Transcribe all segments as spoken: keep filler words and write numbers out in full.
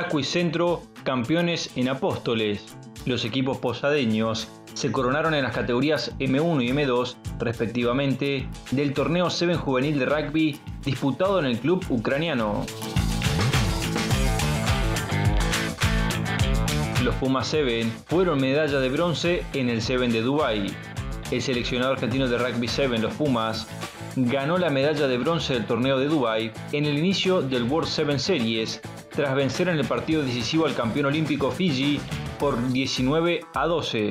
Chaco y Centro campeones en Apóstoles. Los equipos posadeños se coronaron en las categorías eme uno y eme dos, respectivamente, del torneo siete juvenil de rugby disputado en el club ucraniano. Los Pumas siete fueron medalla de bronce en el siete de Dubái. El seleccionado argentino de rugby siete, los Pumas, ganó la medalla de bronce del torneo de Dubái en el inicio del World siete Series, tras vencer en el partido decisivo al campeón olímpico Fiji por diecinueve a doce.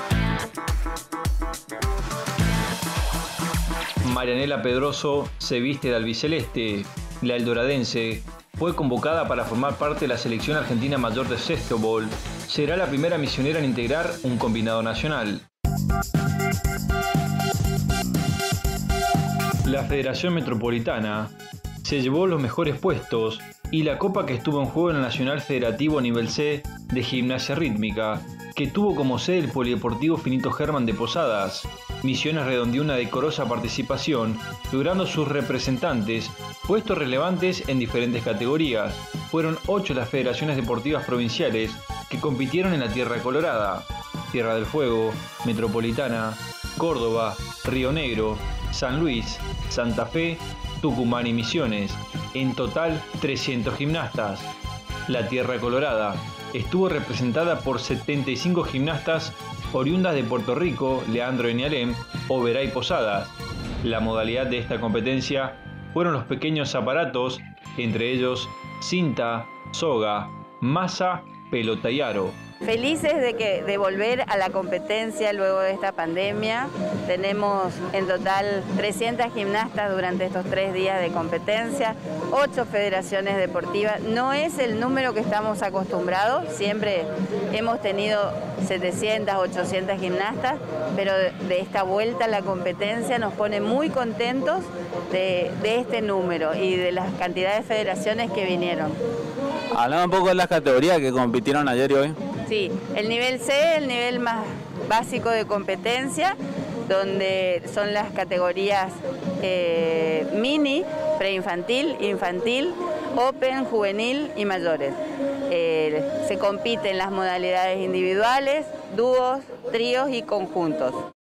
Marianela Pedroso se viste de albiceleste. La eldoradense fue convocada para formar parte de la selección argentina mayor de softball. Será la primera misionera en integrar un combinado nacional. La Federación Metropolitana se llevó los mejores puestos y la copa que estuvo en juego en el Nacional Federativo Nivel C de Gimnasia Rítmica, que tuvo como sede el Polideportivo Finito Herman de Posadas. Misiones redondeó una decorosa participación, logrando sus representantes puestos relevantes en diferentes categorías. Fueron ocho las federaciones deportivas provinciales que compitieron en la Tierra Colorada: Tierra del Fuego, Metropolitana, Córdoba, Río Negro, San Luis, Santa Fe, Tucumán y Misiones. En total, trescientos gimnastas. La Tierra Colorada estuvo representada por setenta y cinco gimnastas oriundas de Puerto Rico, Leandro Enialem, Oberá y Posadas. La modalidad de esta competencia fueron los pequeños aparatos, entre ellos cinta, soga, masa, pelota y aro. Felices de, que, de volver a la competencia luego de esta pandemia. Tenemos en total trescientas gimnastas durante estos tres días de competencia, ocho federaciones deportivas. No es el número que estamos acostumbrados, siempre hemos tenido setecientas, ochocientas gimnastas, pero de, de esta vuelta a la competencia nos pone muy contentos de, de este número y de las cantidades de federaciones que vinieron. Hablando un poco de las categorías que compitieron ayer y hoy. Sí, el nivel C, el nivel más básico de competencia, donde son las categorías eh, mini, preinfantil, infantil, open, juvenil y mayores. Eh, se compite en las modalidades individuales, dúos, tríos y conjuntos.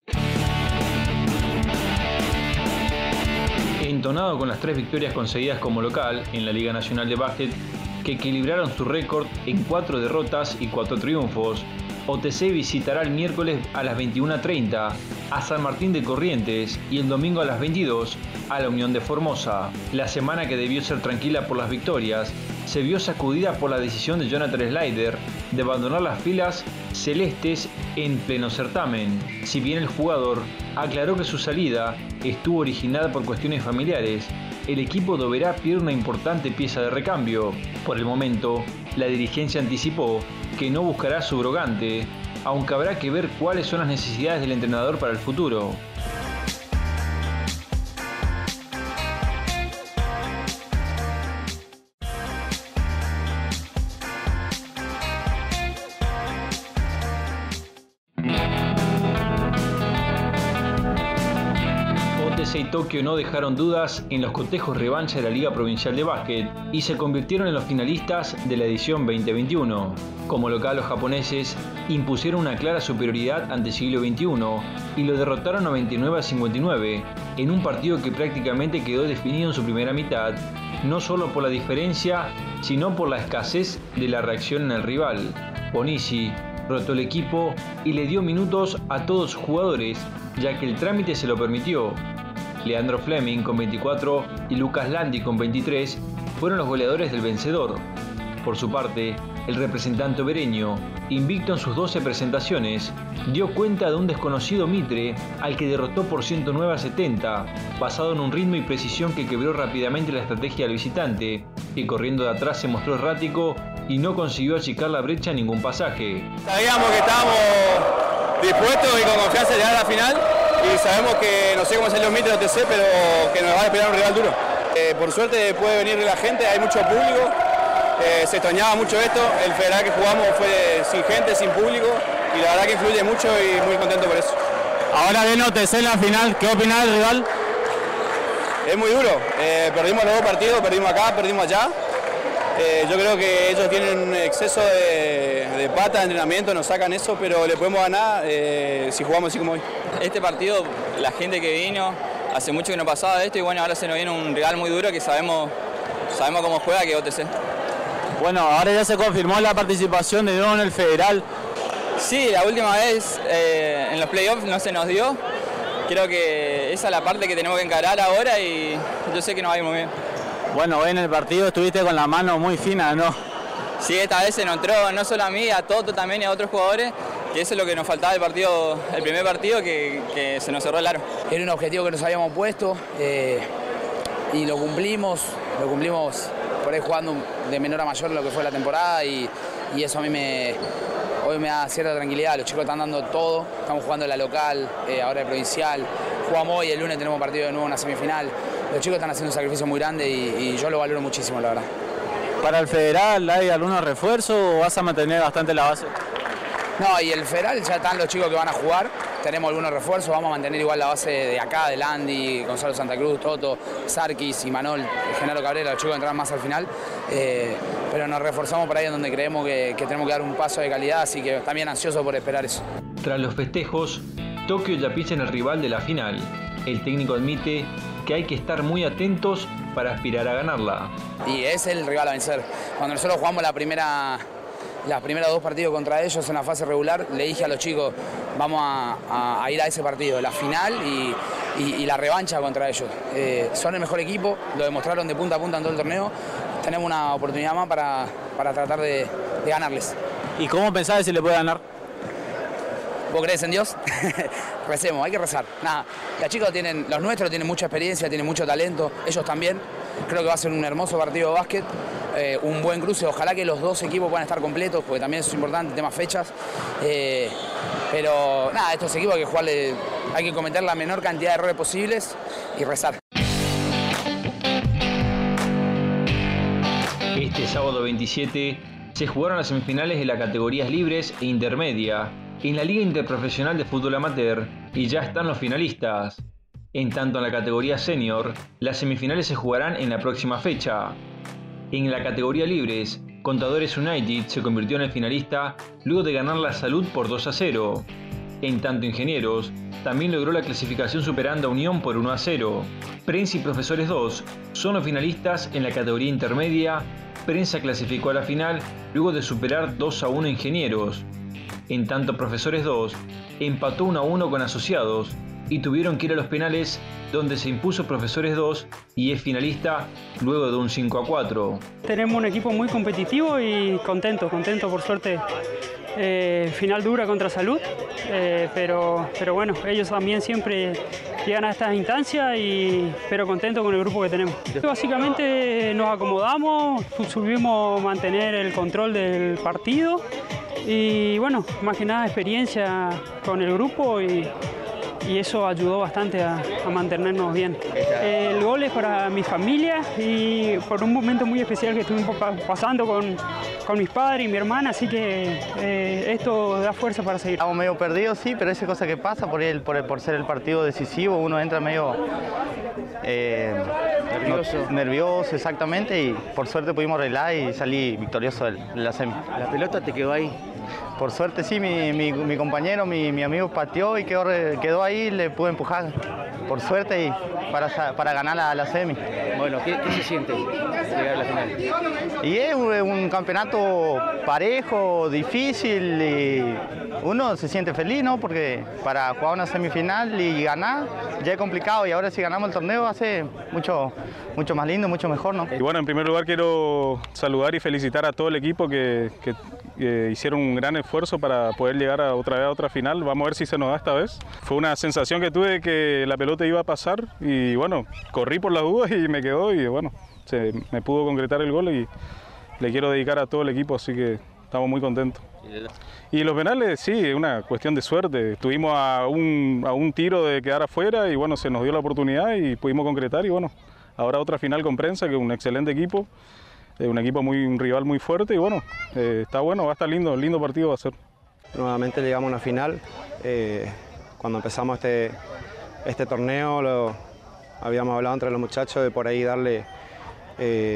Entonado con las tres victorias conseguidas como local en la Liga Nacional de Básquet, que equilibraron su récord en cuatro derrotas y cuatro triunfos, O T C visitará el miércoles a las veintiuna treinta a San Martín de Corrientes y el domingo a las veintidós a la Unión de Formosa. La semana, que debió ser tranquila por las victorias, se vio sacudida por la decisión de Jonathan Slider de abandonar las filas celestes en pleno certamen. Si bien el jugador aclaró que su salida estuvo originada por cuestiones familiares, el equipo de Oberá pierde una importante pieza de recambio. Por el momento, la dirigencia anticipó que no buscará subrogante, aunque habrá que ver cuáles son las necesidades del entrenador para el futuro. O T C y Tokio no dejaron dudas en los cotejos revancha de la Liga Provincial de Básquet y se convirtieron en los finalistas de la edición veinte veintiuno. Como local, los japoneses impusieron una clara superioridad ante Siglo veintiuno y lo derrotaron noventa y nueve a cincuenta y nueve en un partido que prácticamente quedó definido en su primera mitad, no solo por la diferencia, sino por la escasez de la reacción en el rival. Bonizzi rotó el equipo y le dio minutos a todos sus jugadores, ya que el trámite se lo permitió. Leandro Fleming con veinticuatro y Lucas Landi con veintitrés fueron los goleadores del vencedor. Por su parte, el representante obereño, invicto en sus doce presentaciones, dio cuenta de un desconocido Mitre al que derrotó por ciento nueve a setenta, basado en un ritmo y precisión que quebró rápidamente la estrategia del visitante, que corriendo de atrás se mostró errático y no consiguió achicar la brecha en ningún pasaje. Sabíamos que estábamos dispuestos y con confianza de llegar a la final, y sabemos que no sé cómo salió Mitre de O T C, pero que nos va a esperar un rival duro. Eh, por suerte puede venir la gente, hay mucho público. Eh, se extrañaba mucho esto, el federal que jugamos fue sin gente, sin público, y la verdad que influye mucho y muy contento por eso. Ahora viene O T C en la final, ¿qué opinás del rival? Es muy duro, eh, perdimos los dos partidos, perdimos acá, perdimos allá, Eh, yo creo que ellos tienen un exceso de, de pata de entrenamiento, nos sacan eso, pero le podemos ganar eh, si jugamos así como hoy. Este partido, la gente que vino, hace mucho que no pasaba esto y bueno, ahora se nos viene un rival muy duro que sabemos, sabemos cómo juega, que es O T C. Bueno, ahora ya se confirmó la participación de nuevo en el Federal. Sí, la última vez eh, en los playoffs no se nos dio. Creo que esa es la parte que tenemos que encarar ahora y yo sé que nos va a ir muy bien. Bueno, hoy en el partido estuviste con la mano muy fina, ¿no? Sí, esta vez se nos entró no solo a mí, a Toto también y a otros jugadores, que eso es lo que nos faltaba del partido, el primer partido, que, que se nos cerró el aro. Era un objetivo que nos habíamos puesto eh, y lo cumplimos, lo cumplimos por ahí jugando de menor a mayor lo que fue la temporada y, y eso a mí me, hoy me da cierta tranquilidad. Los chicos están dando todo, estamos jugando en la local, eh, ahora en provincial, jugamos hoy, el lunes tenemos partido de nuevo en la semifinal. Los chicos están haciendo un sacrificio muy grande y, y yo lo valoro muchísimo, la verdad. ¿Para el Federal hay algunos refuerzos o vas a mantener bastante la base? No, y el Federal ya están los chicos que van a jugar, tenemos algunos refuerzos, vamos a mantener igual la base de acá, de Landy, Gonzalo Santa Cruz, Toto, Sarkis, Imanol, Genaro Cabrera, los chicos entran más al final, eh, pero nos reforzamos por ahí en donde creemos que, que tenemos que dar un paso de calidad, así que también ansioso por esperar eso. Tras los festejos, Tokio ya piensa en el rival de la final. El técnico admite que hay que estar muy atentos para aspirar a ganarla. Y es el rival a vencer. Cuando nosotros jugamos la primera, las primeras dos partidos contra ellos en la fase regular, le dije a los chicos, vamos a, a, a ir a ese partido, la final y, y, y la revancha contra ellos. Eh, son el mejor equipo, lo demostraron de punta a punta en todo el torneo. Tenemos una oportunidad más para, para tratar de, de ganarles. ¿Y cómo pensás que se le puede ganar? ¿Vos crees en Dios? Recemos, hay que rezar. Nada, los chicos tienen, los nuestros tienen mucha experiencia, tienen mucho talento, ellos también. Creo que va a ser un hermoso partido de básquet, eh, un buen cruce. Ojalá que los dos equipos puedan estar completos, porque también eso es importante, temas fechas. Eh, pero nada, estos equipos hay que jugarle, hay que cometer la menor cantidad de errores posibles y rezar. Este sábado veintisiete se jugaron las semifinales de las categorías libres e intermedia en la Liga Interprofesional de Fútbol Amateur y ya están los finalistas. En tanto en la categoría senior, las semifinales se jugarán en la próxima fecha. En la categoría libres, Contadores United se convirtió en el finalista luego de ganar la Salud por dos a cero. En tanto Ingenieros, también logró la clasificación superando a Unión por uno a cero. Prensa y Profesores dos son los finalistas en la categoría intermedia. Prensa clasificó a la final luego de superar dos a uno Ingenieros. En tanto Profesores dos empató uno a uno con Asociados y tuvieron que ir a los penales, donde se impuso Profesores dos y es finalista luego de un cinco a cuatro. Tenemos un equipo muy competitivo y contento, contento por suerte. Eh, final dura contra Salud, eh, pero, pero bueno, ellos también siempre llegan a estas instancias, y, pero contento con el grupo que tenemos. Básicamente nos acomodamos, supimos mantener el control del partido y bueno, más que nada experiencia con el grupo y, y eso ayudó bastante a, a mantenernos bien. El gol es para mi familia y por un momento muy especial que estuvimos pasando con, con mis padres y mi hermana, así que eh, esto da fuerza para seguir. Estamos medio perdidos, sí, pero esa cosa que pasa por, el, por, el, por ser el partido decisivo, uno entra medio eh, nervioso. No, nervioso, exactamente, y por suerte pudimos arreglar y salí victorioso de la semi. ¿La pelota te quedó ahí? Por suerte sí, mi, mi, mi compañero, mi, mi amigo pateó y quedó, quedó ahí, le pude empujar, por suerte, y para, para ganar la, la semi. Bueno, ¿qué, qué se siente llegar a la final? Y es un, un campeonato parejo, difícil, y uno se siente feliz, ¿no? Porque para jugar una semifinal y ganar ya es complicado, y ahora si ganamos el torneo hace mucho, mucho más lindo, mucho mejor, ¿no? Y bueno, en primer lugar quiero saludar y felicitar a todo el equipo que, que, que hicieron un gran esfuerzo para poder llegar a otra vez a otra final. Vamos a ver si se nos da esta vez. Fue una sensación que tuve de que la pelota iba a pasar y bueno, corrí por las dudas y me quedó y bueno, se, me pudo concretar el gol y le quiero dedicar a todo el equipo, así que estamos muy contentos. Y los penales, sí, es una cuestión de suerte. Estuvimos a un, a un tiro de quedar afuera y bueno, se nos dio la oportunidad y pudimos concretar y bueno, ahora otra final con Prensa, que es un excelente equipo, eh, un equipo muy, un rival muy fuerte y bueno, eh, está bueno, va a estar lindo, lindo partido va a ser. Nuevamente llegamos a una final. Eh, cuando empezamos este, este torneo lo, habíamos hablado entre los muchachos de por ahí darle eh,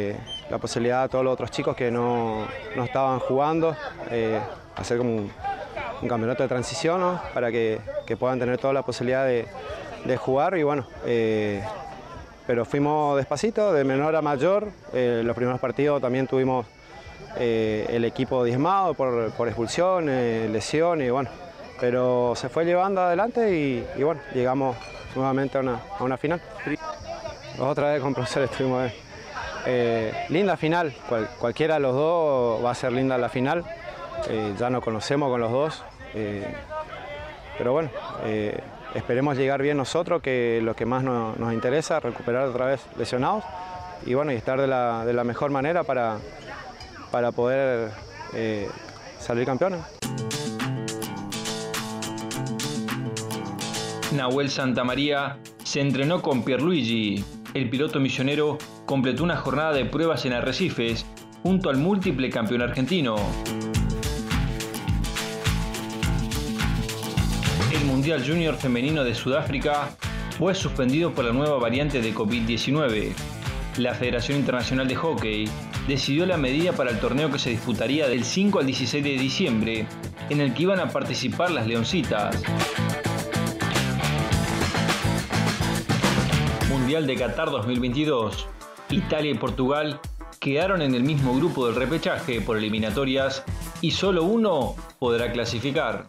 la posibilidad a todos los otros chicos que no, no estaban jugando, eh, hacer como un, un campeonato de transición, ¿no? Para que, que puedan tener toda la posibilidad de, de jugar y bueno, eh, pero fuimos despacito, de menor a mayor. Eh, los primeros partidos también tuvimos eh, el equipo diezmado por, por expulsión, eh, lesión y bueno, pero se fue llevando adelante y, y bueno, llegamos nuevamente a una, a una final. Otra vez con profesor estuvimos eh, linda final, Cual, cualquiera de los dos va a ser linda la final, eh, ya nos conocemos con los dos, eh, pero bueno, eh, esperemos llegar bien nosotros, que lo que más nos, nos interesa, recuperar otra vez lesionados y bueno, y estar de la, de la mejor manera para, para poder eh, salir campeones. Nahuel Santamaría se entrenó con Pierluigi. El piloto misionero completó una jornada de pruebas en Arrecifes junto al múltiple campeón argentino. El Mundial Junior Femenino de Sudáfrica fue suspendido por la nueva variante de COVID diecinueve. La Federación Internacional de Hockey decidió la medida para el torneo que se disputaría del cinco al dieciséis de diciembre, en el que iban a participar las Leoncitas. Mundial de Qatar dos mil veintidós. Italia y Portugal quedaron en el mismo grupo del repechaje por eliminatorias y solo uno podrá clasificar.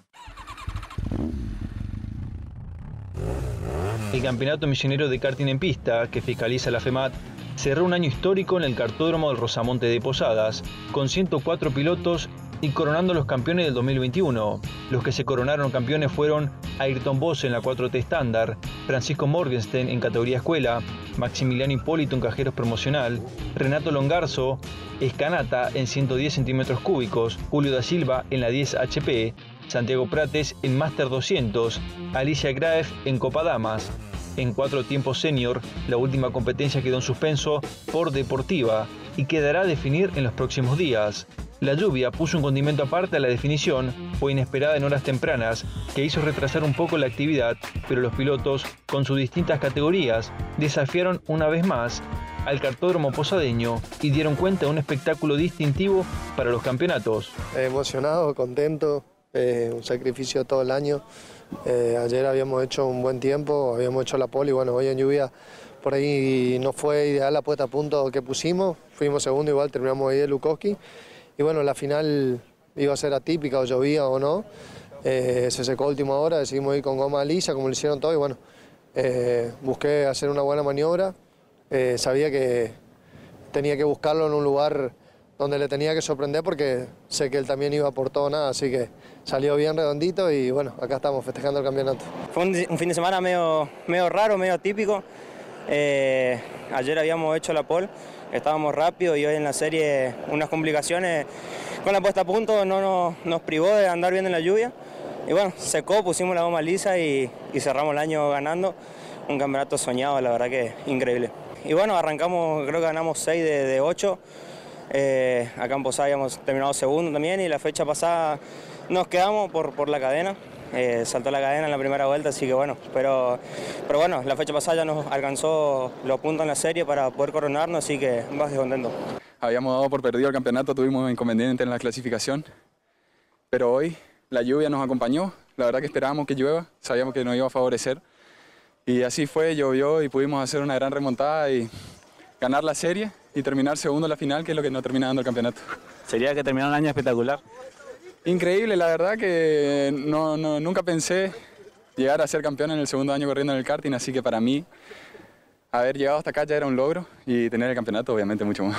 El Campeonato Misionero de Karting en Pista, que fiscaliza la FEMAT, cerró un año histórico en el kartódromo del Rosamonte de Posadas, con ciento cuatro pilotos y coronando los campeones del dos mil veintiuno. Los que se coronaron campeones fueron Ayrton Bosse en la cuatro T estándar, Francisco Morgenstern en categoría escuela, Maximiliano Hipólito en cajeros promocional, Renato Longarzo, Escanata en ciento diez centímetros cúbicos, Julio da Silva en la diez H P, Santiago Prates en Master doscientos, Alicia Graef en Copa Damas. En cuatro tiempos senior, la última competencia quedó en suspenso por deportiva y quedará a definir en los próximos días. La lluvia puso un condimento aparte a la definición, fue inesperada en horas tempranas, que hizo retrasar un poco la actividad, pero los pilotos, con sus distintas categorías, desafiaron una vez más al kartódromo posadeño y dieron cuenta de un espectáculo distintivo para los campeonatos. Emocionado, contento, eh, un sacrificio todo el año. Eh, ayer habíamos hecho un buen tiempo, habíamos hecho la pole y bueno, hoy en lluvia por ahí no fue ideal la puesta a punto que pusimos, fuimos segundo, igual terminamos ahí de Lukowski. Y bueno, la final iba a ser atípica, o llovía o no, eh, se secó a última hora, decidimos ir con goma lisa, como lo hicieron todos, y bueno, eh, busqué hacer una buena maniobra, eh, sabía que tenía que buscarlo en un lugar donde le tenía que sorprender porque sé que él también iba por todo o nada, así que salió bien redondito y bueno, acá estamos festejando el campeonato. Fue un, un fin de semana medio, medio raro, medio atípico, eh, ayer habíamos hecho la pole, estábamos rápidos y hoy en la serie unas complicaciones con la puesta a punto no nos, nos privó de andar bien en la lluvia y bueno, secó, pusimos la goma lisa y, y cerramos el año ganando un campeonato soñado, la verdad que increíble. Y bueno, arrancamos, creo que ganamos seis de, de ocho, eh, acá en Posada habíamos terminado segundo también y la fecha pasada nos quedamos por, por la cadena. Eh, saltó la cadena en la primera vuelta, así que bueno, pero, pero bueno, la fecha pasada ya nos alcanzó los puntos en la serie para poder coronarnos, así que bastante contento. Habíamos dado por perdido el campeonato, tuvimos inconveniente en la clasificación, pero hoy la lluvia nos acompañó, la verdad que esperábamos que llueva, sabíamos que nos iba a favorecer y así fue, llovió y pudimos hacer una gran remontada y ganar la serie y terminar segundo en la final, que es lo que nos termina dando el campeonato. ¿Sería que terminó un año espectacular? Increíble, la verdad que no, no, nunca pensé llegar a ser campeón en el segundo año corriendo en el karting, así que para mí haber llegado hasta acá ya era un logro y tener el campeonato obviamente mucho más.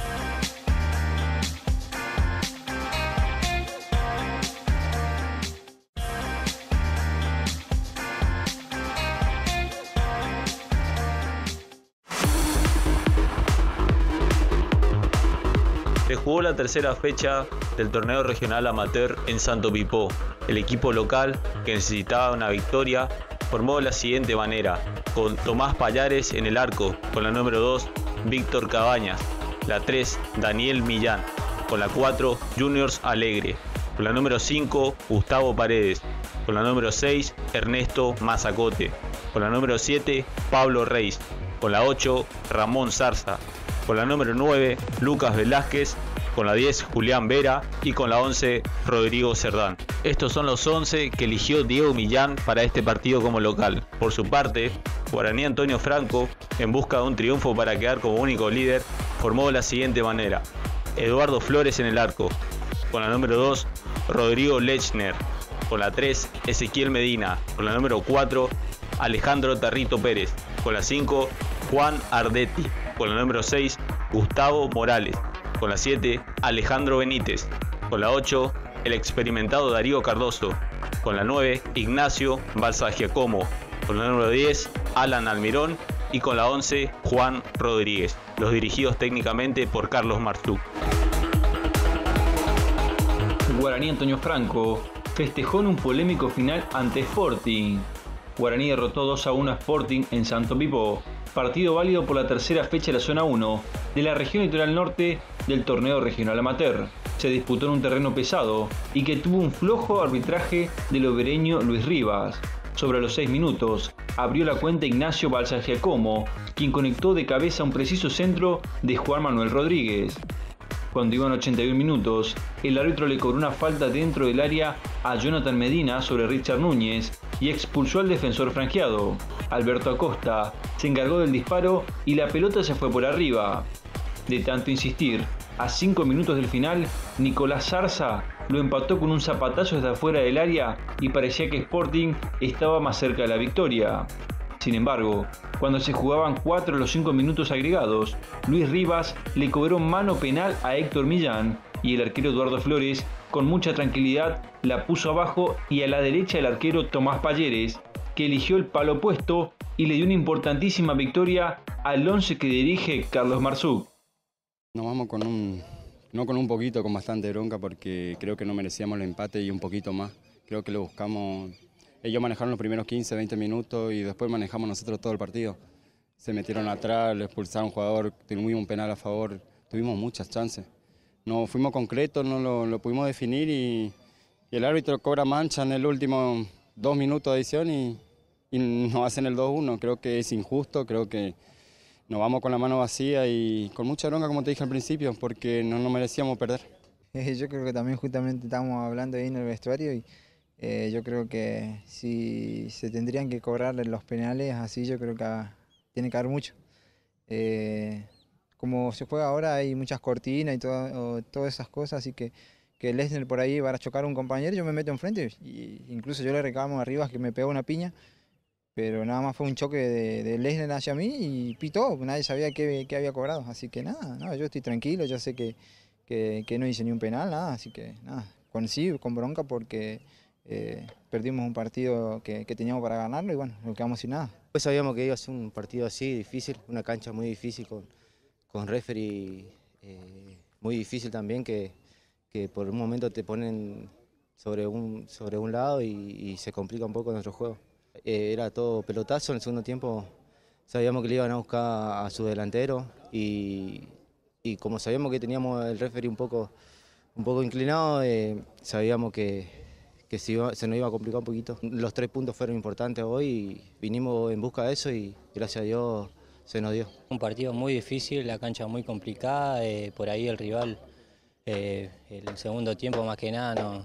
Se jugó la tercera fecha del torneo regional amateur en Santo Pipó. El equipo local, que necesitaba una victoria, formó de la siguiente manera, con Tomás Payares en el arco, con la número dos, Víctor Cabañas, la tres, Daniel Millán, con la cuatro, Juniors Alegre, con la número cinco, Gustavo Paredes, con la número seis, Ernesto Mazacote, con la número siete, Pablo Reis, con la ocho, Ramón Zarza, Con la número nueve, Lucas Velázquez. Con la diez, Julián Vera. Y con la once, Rodrigo Cerdán. Estos son los once que eligió Diego Millán para este partido como local. Por su parte, Guaraní Antonio Franco, en busca de un triunfo para quedar como único líder, formó de la siguiente manera. Eduardo Flores en el arco. Con la número dos, Rodrigo Lechner. Con la tres, Ezequiel Medina. Con la número cuatro, Alejandro Tarrito Pérez. Con la cinco, Juan Ardetti. Con la número seis, Gustavo Morales. Con la siete, Alejandro Benítez. Con la ocho, el experimentado Darío Cardoso. Con la nueve, Ignacio Balsa Giacomo. Con la número diez, Alan Almirón. Y con la once, Juan Rodríguez. Los dirigidos técnicamente por Carlos Marzú. Guaraní Antonio Franco festejó en un polémico final ante Sporting. Guaraní derrotó dos a uno a Sporting en Santo Pipó, partido válido por la tercera fecha de la zona uno de la región litoral norte del torneo regional amateur. Se disputó en un terreno pesado y que tuvo un flojo arbitraje del obereño Luis Rivas. Sobre los seis minutos, abrió la cuenta Ignacio Balsa Giacomo, quien conectó de cabeza un preciso centro de Juan Manuel Rodríguez. Cuando iban ochenta y un minutos, el árbitro le cobró una falta dentro del área a Jonathan Medina sobre Richard Núñez y expulsó al defensor franjeado. Alberto Acosta se encargó del disparo y la pelota se fue por arriba. De tanto insistir, a cinco minutos del final, Nicolás Zarza lo empató con un zapatazo desde afuera del área y parecía que Sporting estaba más cerca de la victoria. Sin embargo, cuando se jugaban cuatro de los cinco minutos agregados, Luis Rivas le cobró mano penal a Héctor Millán y el arquero Eduardo Flores, con mucha tranquilidad, la puso abajo y a la derecha el arquero Tomás Payeres, que eligió el palo opuesto y le dio una importantísima victoria al once que dirige Carlos Marzú. Nos vamos con un, no con un poquito, con bastante bronca, porque creo que no merecíamos el empate y un poquito más. Creo que lo buscamos. Ellos manejaron los primeros quince, veinte minutos y después manejamos nosotros todo el partido. Se metieron atrás, le expulsaron a un jugador, tuvimos un penal a favor, tuvimos muchas chances. No fuimos concretos, no lo, lo pudimos definir y, y el árbitro cobra mancha en el último dos minutos de adición y, y nos hacen el dos uno. Creo que es injusto, creo que nos vamos con la mano vacía y con mucha bronca, como te dije al principio, porque no nos merecíamos perder. Yo creo que también justamente estamos hablando ahí en el vestuario y Eh, yo creo que si se tendrían que cobrar los penales así, yo creo que ha, tiene que haber mucho. Eh, como se juega ahora hay muchas cortinas y todo, todas esas cosas, así que que Lechner por ahí va a chocar a un compañero, yo me meto enfrente y incluso yo le reclamo arriba que me pegó una piña, pero nada más fue un choque de, de Lechner hacia mí y pitó, nadie sabía qué, qué había cobrado, así que nada, nada, yo estoy tranquilo, yo sé que, que, que no hice ni un penal, nada, así que nada, con sí, con bronca porque Eh, perdimos un partido que, que teníamos para ganarlo y bueno, nos quedamos sin nada. Pues sabíamos que iba a ser un partido así, difícil, una cancha muy difícil con, con referee eh, muy difícil también, que, que por un momento te ponen sobre un, sobre un lado y, y se complica un poco nuestro juego. Eh, era todo pelotazo, en el segundo tiempo sabíamos que le iban a buscar a su delantero y, y como sabíamos que teníamos el referee un poco, un poco inclinado, eh, sabíamos que que se, iba, se nos iba a complicar un poquito. Los tres puntos fueron importantes hoy y vinimos en busca de eso y gracias a Dios se nos dio. Un partido muy difícil, la cancha muy complicada, eh, por ahí el rival, eh, el segundo tiempo más que nada, no,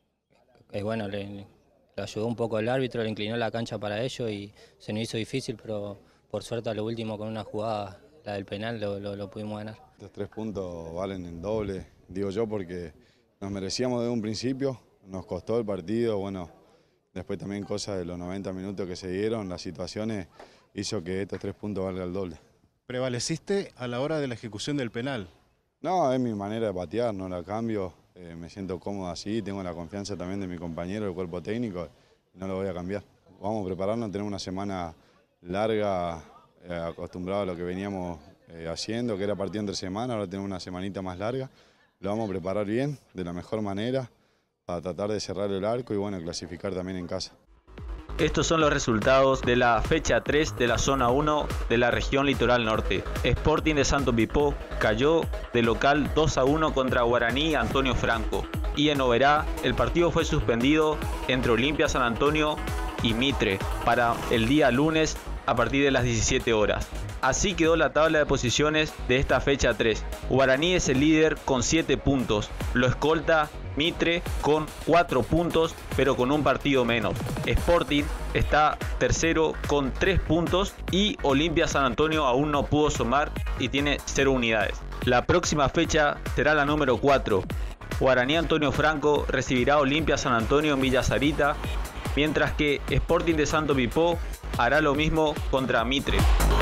eh, bueno, le, le ayudó un poco el árbitro, le inclinó la cancha para ello y se nos hizo difícil, pero por suerte a lo último con una jugada, la del penal, lo, lo, lo pudimos ganar. Los tres puntos valen el doble, digo yo, porque nos merecíamos desde un principio. Nos costó el partido, bueno, después también cosas de los noventa minutos que se dieron, las situaciones, hizo que estos tres puntos valgan el doble. ¿Prevaleciste a la hora de la ejecución del penal? No, es mi manera de patear, no la cambio, eh, me siento cómodo así, tengo la confianza también de mi compañero, del cuerpo técnico, y no lo voy a cambiar. Vamos a prepararnos, tenemos una semana larga, eh, acostumbrado a lo que veníamos eh, haciendo, que era partido entre semana, ahora tenemos una semanita más larga, lo vamos a preparar bien, de la mejor manera, para tratar de cerrar el arco y bueno, clasificar también en casa. Estos son los resultados de la fecha tres de la zona uno de la región litoral norte. Sporting de Santo Pipó cayó de local dos a uno contra Guaraní Antonio Franco. Y en Oberá el partido fue suspendido entre Olimpia San Antonio y Mitre para el día lunes a partir de las diecisiete horas. Así quedó la tabla de posiciones de esta fecha tres. Guaraní es el líder con siete puntos. Lo escolta Mitre con cuatro puntos, pero con un partido menos. Sporting está tercero con tres puntos y Olimpia San Antonio aún no pudo sumar y tiene cero unidades. La próxima fecha será la número cuatro. Guaraní Antonio Franco recibirá a Olimpia San Antonio en Villa Sarita, mientras que Sporting de Santo Pipó hará lo mismo contra Mitre.